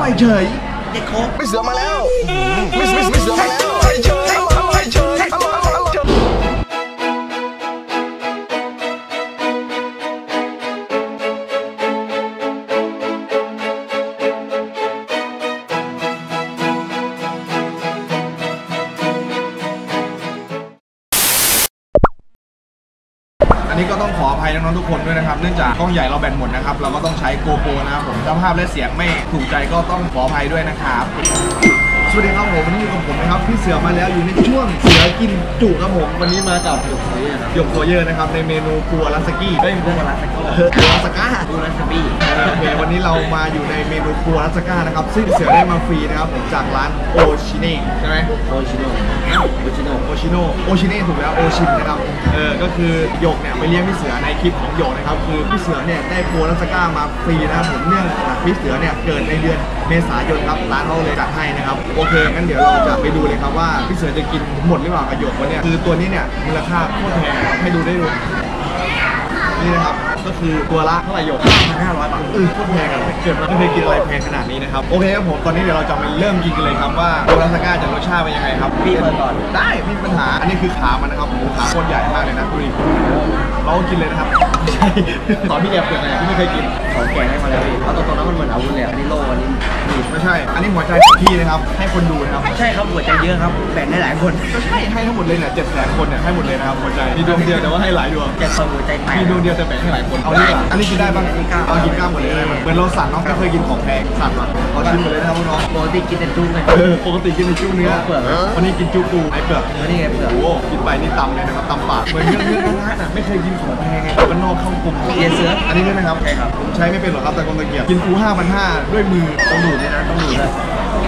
อยเฉยเด็กโค้กไม่เสือมาแล้วไม่เสือมาแล้วอร่อยเฉยอร่อยเฉยอร่อยอันนี้ก็ต้องขออภัยน้องๆทุกคนด้วยนะครับเนื่องจากกล้องใหญ่เราแบตหมดนะครับเราก็ต้องใช้โกโปรนะครับผมภาพและเสียงไม่ถูกใจก็ต้องขออภัยด้วยนะครับสวัสดีครับผมวันนี้อยู่กับผมนะครับพี่เสือมาแล้วอยู่ในช่วงเสือกินจุครับผมวันนี้มากับหยกโคเยอร์นะครับในเมนูครัวรัสกี้ไม่ครัวรัสก้าครัวรัสกี้โอเควันนี้เรามาอยู่ในเมนูครัวรัสก้านะครับซึ่งเสือได้มาฟรีนะครับผมจากร้านโอชิเน่ใช่ไหมโอชิเน่ถูกแล้วโอชินนะครับก็คือหยกเนี่ยไปเลี้ยงพี่เสือในคลิปของหยกนะครับคือพี่เสือเนี่ยได้ครัวรัสก้ามาฟรีนะครับผมเนื่องจากพี่เสือเนี่ยเกิดในเดือนเมษายนครับร้านเขาเลยจัดให้นะครับโอเคงั้นเดี๋ยวเราจะไปดูเลยครับว่าพี่เสือจะกินหมดหรือเปล่ากับหยกวันนี้คือตัวนี้เนี่ยมูลค่าโคตรแพงให้ดูได้ดูนี่นะครับก็คือตัวละเท่าไหร่หยก 5,500 บาทโคตรแพงอะเกิดมาไม่เคยกินอะไรแพงขนาดนี้นะครับโอเคครับผมตอนนี้เดี๋ยวเราจะมาเริ่มกินกันเลยครับว่าตัวรัสก้าจะรสชาติเป็นยังไงครับพี่เปิดก่อนได้ไม่มีปัญหาอันนี้คือขามันนะครับขาโคตรใหญ่มากเลยนะดูดิเรากินเลยนะครับใช่ตอนพี่แอบเปิดไงพี่ไม่เคยกินของแกให้มาแล้วพี่เอาตรงๆแล้วมันเหมือนอาวุธเลยอันนี้โล่อันนี้ไม่ใช่อันนี้หัวใจของพี่นะครับให้คนดูนะครับใช่ครับหัวใจเยอะครับแบ่งให้หลายคนก็ใช่ให้ทั้งหมดเลยเนี่ย700,000 คนเนี่ยให้หมดเลยนะครับหัวใจมีดวงเดียวแต่ว่าให้หลายดวงแกคนหัวใจแตกมีดวงเดียวแต่แบ่งให้หลายคนเอาดีกว่าอันนี้กินได้บ้างเอากินกล้ามหมดเลยได้เหมือนเราสั่งน้องก็เคยกินของแพงสั่งมาเอากินหมดเลยนะครับน้องปกติกินแต่จุ้งเลยปกติกินแต่จุ้งเนื้อเปลือกวันนี้กินจุ้งปูไอเปลือกนี่ไงเปลือกโอ้กินไปนี่ตำเลยนะครับตำปากเหมือนเรื่องร้านอ่ะไม่เคยกินของแพงไงบ้านนอกเข้ากลุ่มเสืออันนี้ด้วยนะครับใช่ครับผมใช้ไม่เป็นหรอกครับแต่คนตะเกียบกินปู 5,500 ด้วยมือต้องดูดเลยนะต้องดูดเลย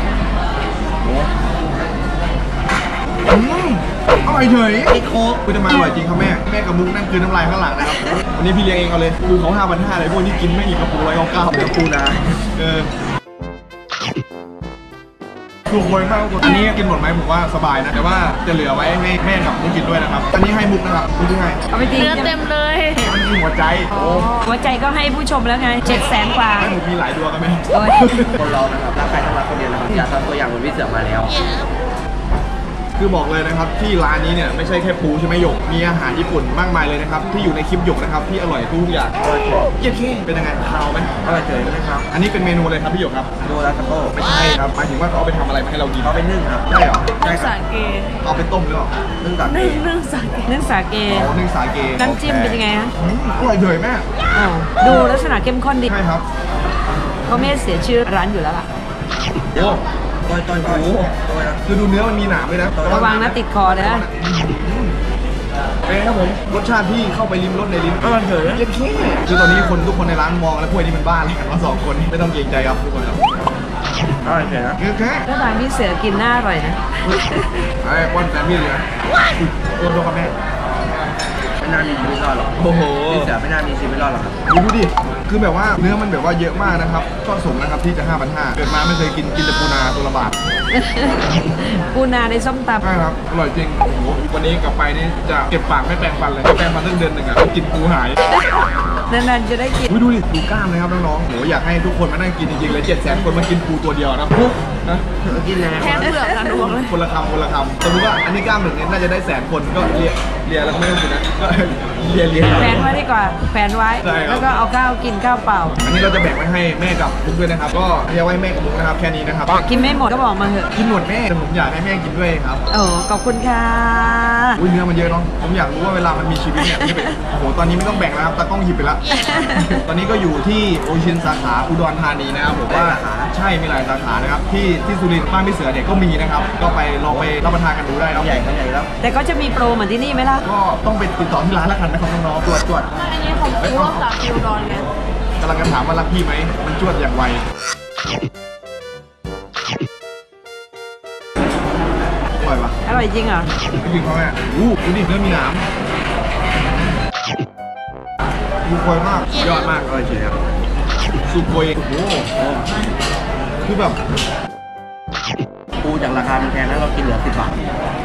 อร่อยเฉยไอ้โค้กคุณจะมาอร่อยจริงครับแม่กับมุกนั่งคืนน้ำลายข้างหลังนะครับวันนี้พี่เลี้ยงเองเอาเลยปูเขา 5,500 เลยพวกนี้กินไม่อีกกระปุก199เดี๋ยวปูนะถูกเลยมากอันนี้กินหมดไหมผมว่าสบายนะแต่ว่าจะเหลือไว้ให้แม่กับมุกกินด้วยนะครับอันนี้ให้มุกนะครับมุกที่ให้เอาไปตีเนื้อเต็มเลยมันมีหัวใจหัวใจก็ให้ผู้ชมแล้วไง700,000 กว่าให้ผมมีหลายดวงกันไหมคนเรานะครับรักใครต้องรักคนเดียวนะครับอย่าทำตัวอย่างเหมือนพี่เสือมาแล้วคือบอกเลยนะครับที่ร้านนี้เนี่ยไม่ใช่แค่ปูใช่ไหมหยกมีอาหารญี่ปุ่นมากมายเลยนะครับที่อยู่ในคลิปหยกนะครับที่อร่อยทุกอย่างเยี่ยมเป็นยังไงคาวไหมอร่อยเฉยนะครับอันนี้เป็นเมนูอะไรครับพี่หยกครับโดราตาโต้ไม่ใช่ครับหมายถึงว่าเขาเอาไปทำอะไรมาให้เรากินเขาไปนึ่งครับใช่หรอนึ่งสาเกเอาไปต้มหรือเปล่านึ่งสาเกนึ่งสาเกนึ่งสาเกน้ำจิ้มเป็นยังไงฮะอร่อยเฉยแม่ดูลักษณะเข้มข้นดีใช่ครับเขาไม่เสียชื่อร้านอยู่แล้วล่ะโอ้ต่อยคือดูเนื้อมันมีหนามเลยนะระวังนะติดคอนะเป็นครับผมรสชาติที่เข้าไปลิ้มรสในลิ้นอร่อยเฉยเยี่ยมคือตอนนี้ทุกคนในร้านมองแล้วพวกนี้เป็นบ้าเลยกันว่า2 คนไม่ต้องเกรงใจครับทุกคนครับอร่อยเฉยนะถ้าทางพี่เสือกินหน้าอร่อยนะไอ้ป้อนแซมมี่เลยนะตัวโดนกับแม่ไม่น่ามีชีวิตรอดหรอกโอ้โหพี่เสือไม่น่ามีชีวิตรอดหรอกดูดิคือแบบว่าเนื้อมันแบบว่าเยอะมากนะครับก็สมนะครับที่จะ 5,500 เกิดมาไม่เคยกินแต่ปูนาตัวละบาทปูนาในส้มตำใช่ครับอร่อยจริงโอ้โหวันนี้กลับไปนี่จะเก็บปากไม่แปรงฟันเลยแปรงฟันตั้งเดือนหนึ่งอ่ะกินปูหายนานๆจะได้กินดูดิดูกล้ามเลยครับน้องๆโหอยากให้ทุกคนมานั่งกินจริงๆเลย700,000 คนมากินปูตัวเดียวนะกินแล้วแค่เปลือกนะน้องคนละคำสมมติว่าอันนี้กล้ามหนึ่งเนี่ยน่าจะได้100,000 คนก็เลียแล้วไม่ต้องกินนะก็เลียแขวนไว้ดีกว่าแขวนไว้แล้วก็เอาข้าวกินข้าวเปล่าอันนี้เราจะแบ่งไว้ให้แม่กับมุกด้วยนะครับก็เรียกไว้แม่กับมุกนะครับแค่นี้นะครับกินไม่หมดก็บอกมาเถอะกินหมดแม่แต่ผมอยากให้แม่กินด้วยครับโอ้ขอบคุณค่ะเนื้อมันเยอะเนาะผมอยากรู้ว่าเวลามันมีชีวิตเนี่ยไม่เป็นโอ้โหตอนนี้ไม่ต้องแบ่งแล้วครับตากล้องหยิบไปแล้วตอนนี้ก็อยู่ที่โอชินสาขาอุดรธานีนะครับผมว่าใช่มีหลายสาขานะครับที่สุรินทร์บ้านพี่เสือเนี่ยก็มีนะครับก็ไปลองไปรับประทานกันดูได้นะใหญ่แล้วแต่ก็จะมีโปรเหมือนที่นี่ไหมล่ะก็ต้องไปติดต่อที่ร้านแล้วกันนะครับน้องๆตรวจอันนี้ของพี่ว่าจากอุดรไงกำลังจะถามว่ารักพี่ไหมมันจวดอย่างไวอร่อยปะอร่อยจริงเหรอจริงเขาแม่ดูดิเนื้อมีหนามดูคอยมากยอดมากอร่อยเฉยครับสุโกยโอ้โหคือแบบปูจากราคามันแพงแล้วเรากินเหลือ10 บาท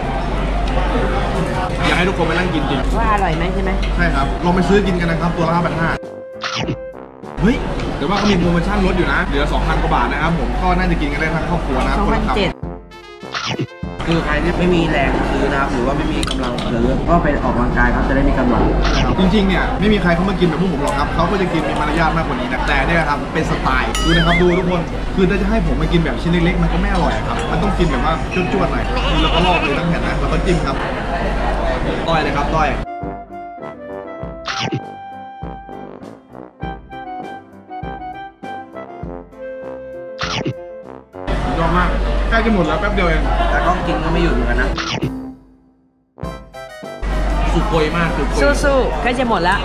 อยากให้ทุกคนไปนั่งกินจริงว่าอร่อยไหมใช่ไหมใช่ครับลองไปซื้อกินกันนะครับตัวละ 5,500 เฮ้ยแต่ว่าเขามีโปรโมชั่นลดอยู่นะเหลือ 2,000 กว่าบาทนะครับผมก็น่าจะกินกันได้ทั้งครอบครัวนะคนละคำ 2,700 คือใครที่ไม่มีแรงซื้อนะครับหรือว่าไม่มีกำลังซื้อก็ไปออกกำลังกายครับจะได้มีกำลังจริงๆเนี่ยไม่มีใครเขามากินแบบพวกผมหรอกครับเขาก็จะกินมีมารยาทมากกว่านี้นะแต่เนี่ยครับเป็นสไตล์ดูนะครับดูทุกคนคือถ้าจะให้ผมมากินแบบชิ้นเล็กๆมันก็ไม่อร่อยครับมันต้องกินแบบว่าจวดๆหน่อยแล้วก็ลอกเลยทั้งแผ่นนะแล้วก็จิ้มครับต้อยเลยครับต้อยยอดมากใกล้จะหมดแล้วแป๊บเดียวเองแต่ก็กินก็ไม่หยุดเหมือนกันนะสุดโกยมากสุดโกยสู้ๆใกล้จะหมดแล้ว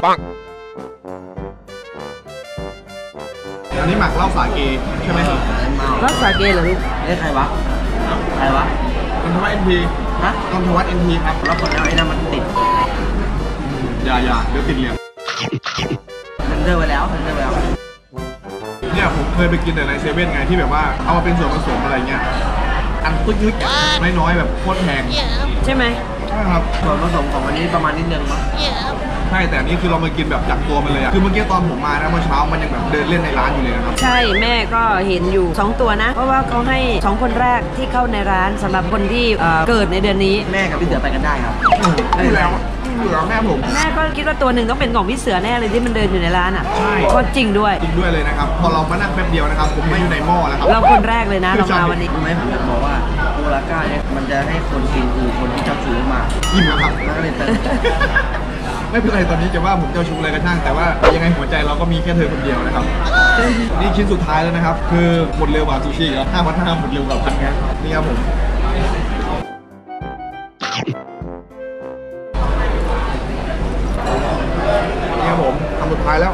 อันนี้หมักเหล้าสาเกใช่ไหมครับรักษาเกเหรอลูกเอ้ยใครวะใครวะนนทวัฒน์ NP ฮะนนทวัฒน์ NP ครับแล้วคนแล้วไอ้นั่นมันติดอย่าเดี๋ยวติดเหลี่ยมเซ็นเตอร์ไว้แล้วเซ็นเตอร์ไว้แล้วเนี่ยผมเคยไปกินแต่ในเซเว่นไงที่แบบว่าเอามาเป็นส่วนผสมอะไรเงี้ยอันปึ๊กๆน้อยๆแบบโคตรแพงใช่ไหมใช่ครับส่วนผสมของอันนี้ประมาณนิดนึงมั้งใช่แต่อันนี้คือเรามากินแบบจากตัวมันเลยอะคือเมื่อกี้ตอนผมมานะเมื่อเช้ามันยังแบบเดินเล่นในร้านอยู่เลยนะครับใช่แม่ก็เห็นอยู่ 2 ตัวนะ เพราะว่าเขาให้ 2 คนแรกที่เข้าในร้านสำหรับคนที่เกิดในเดือนนี้แม่กับพี่เสือไปกันได้ครับได้แล้วเหลือแม่ผมแม่ก็คิดว่าตัวหนึ่งต้องเป็นของพี่เสือแน่เลยที่มันเดินอยู่ในร้านอ่ะใช่ก็จริงด้วยจริงด้วยเลยนะครับพอเรามานั่งแป๊บเดียวนะครับผมมาอยู่ในหม้อแล้วครับเราคนแรกเลยนะเรามาวันนี้รู้ไหมผมจะบอกว่าโอลาก้าเนี่ยมันจะให้คนกินคือคนที่ชอบซื้อมาอิ่มแล้วครับแล้วก็เลยเติมไม่เป็นไรตอนนี้จะว่าผมเจ้าชู้อะไรก็ช่างแต่ว่ายังไงหัวใจเราก็มีแค่เธอคนเดียวนะครับ นี่ชิ้นสุดท้ายแล้วนะครับ คือหมดเร็วกว่าซูชิครับ5,500หมดเร็วกว่าพันแค่นี่ครับผมนี่ครับผมทำสุดท้ายแล้ว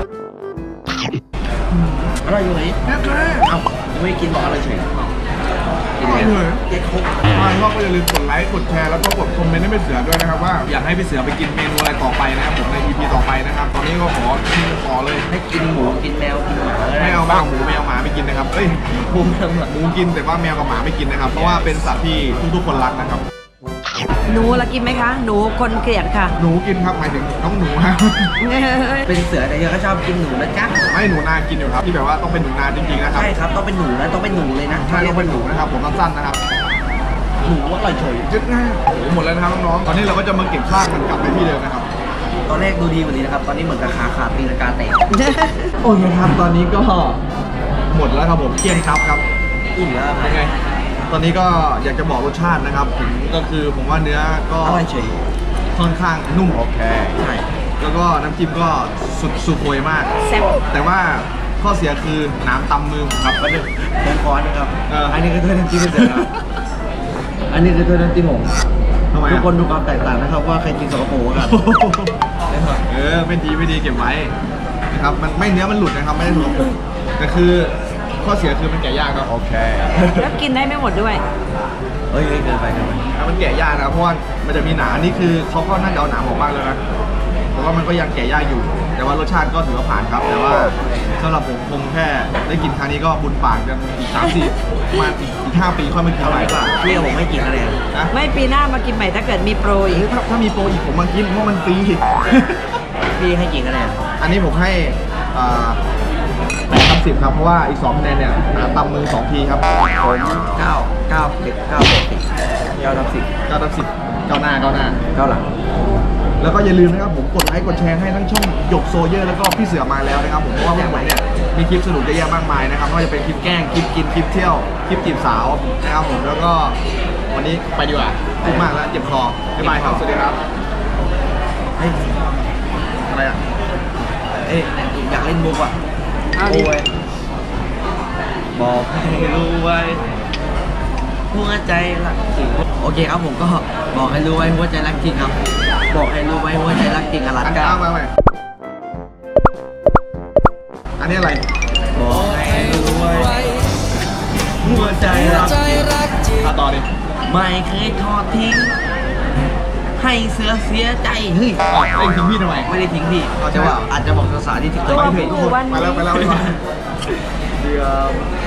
อร่อยอยู่ไหนแม่แม่เอ้ายังไม่กินบอกอร่อยเฉยกินอร่อยเลยเจ๊ครบใช่ก็อย่าลืมกดไลค์กดแชร์แล้วก็กดคอมเมนต์ให้พี่เสือด้วยนะครับว่าอยากให้พี่เสือไปกินเมนูอะไรต่อไปนะครับผมใน EP ต่อไปนะครับตอนนี้ก็ขอชิมต่อเลยให้กินหมูกินแมวกินหมาก็ด้ไม่เอาบ้างหมูไม่เอาหมาไม่กินนะครับเอ้ยหมูกินแต่ว่าแมวกับหมาไม่กินนะครับเพราะว่าเป็นสัตว์ที่ทุกๆคนรักนะครับหนูละกินไหมคะ หนูคนเกลียดค่ะหนูกินครับหมายถึงน้องหนูฮะเป็นเสือแต่เยอะก็ชอบกินหนูนะจ๊ะไม่หนูนากินอยู่ครับที่แบบว่าต้องเป็นหนูนาจริงๆนะครับใช่ครับต้องเป็นหนูนะต้องเป็นหนูเลยนะใช่ต้องเป็นหนูนะครับผมสั้นๆนะครับหนูอร่อยเฉยยึดง่ายโอ้โหหมดแล้วนะครับน้องๆตอนนี้เราก็จะมาเก็บซากมันกลับไปที่เดิมนะครับตอนแรกดูดีกว่านี้นะครับตอนนี้เหมือนกับขาขาดตีลังกาแตกโอเคครับตอนนี้ก็หมดแล้วครับผมเกลี้ยงครับครับอิ่มแล้วครับเป็นไงตอนนี้ก็อยากจะบอกรสชาตินะครับผมก็คือผมว่าเนื้อก็อร่อยเฉยค่อนข้างนุ่มโอเคใช่แล้วก็น้ำจิ้มก็สุดโวยมากแซ่บแต่ว่าข้อเสียคือน้ำตำมือผมครับก็นึงเดินคอนนะครับอัอันนี้คือถ้วยน้ำจิ้มไม่เสร็จนะครับอันนี้คือถ้วยน้ำจิ้มผมทำไมทุกอะคนดูความแตกต่างนะครับว่าใครกินสกปรกกันไม่ดีเก็บไว้นะครับมันไม่เนื้อมันหลุดนะครับไม่ได้ถูกแต่คือข้อเสียคือมันแกะยากครับโอเคแล้วกินได้ไม่หมดด้วยเฮ้ยเกินไปมันแกะยากนะครับเพราะว่ามันจะมีหนานี่คือเขาก็น่าจะเอาหนาออกมากเลยนะแต่ว่ามันก็ยังแกะยากอยู่ แต่ว่ารสชาติก็ถือว่าผ่านครับ แต่ว่าสำหรับผมคงแค่ได้กินครั้งนี้ก็บุญปากกันอีก3-4ประมาณอีก5 ปีค่อยมากินใหม่ก็พี่ผมไม่กินคะแนนนะไม่ปีหน้ามากินใหม่ถ้าเกิดมีโปรอีกถ้ามีโปรอีกผมมากินเพราะมันฟรีพี่ให้กี่คะแนนอันนี้ผมให้8/10ครับเพราะว่าอีก2คะแนนเนี่ยหนาตำมือ2ทีครับผม 9 10 9 10 9/10 9หน้า 9หลังแล้วก็อย่าลืมนะครับผมกดไลค์กดแชร์ให้ทั้งช่องหยกโซเยอร์แล้วก็พี่เสือมาแล้วนะครับผมเพราะว่าพวกผมเนี่ยมีคลิปสนุกเยอะแยะมากมายนะครับไม่ว่าจะเป็นคลิปแกล้งคลิปกินคลิปเที่ยวคลิปจีบสาวนะครับผมแล้วก็วันนี้ไปดีกว่าพูดมากแล้วเจ็บคอบ๊ายบายครับสวัสดีครับเฮ้ยอะไรอ่ะเอ้ยอยากเล่นมุกอ่ะเอาดิโอ้ยบอกให้รู้ไว้หัวใจรักจริงโอเคครับผมก็บอกให้รู้ไว้หัวใจรักจริงครับ บอกให้รู้ไว้หัวใจรักจริงอลัอันนก้าก้าวมาใหม่อันนี้อะไรบอกให้รู้ไว้หัวใจรักจริงต่อดิไม่เคยทอดทิ้งให้เสือเสียใจเฮ้ยเล่นทิ้งพี่ทำไมไม่ได้ทิ้งพี่เอาใช่แต่ปะว่าอาจจะบอกภาษาที่ถึงตัวไม่ผู้ผิดวันไปแล้วนี้ดีกว่าเดือ